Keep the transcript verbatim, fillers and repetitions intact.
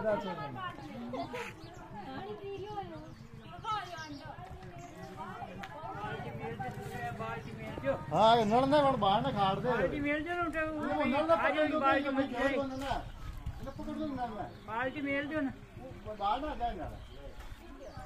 हाँ नड़ने पण बाहर ना खाड़ दे बाल्टी मेल जो ना बाल्टी बाल्टी मेल जो ना बाहर ना जाएगा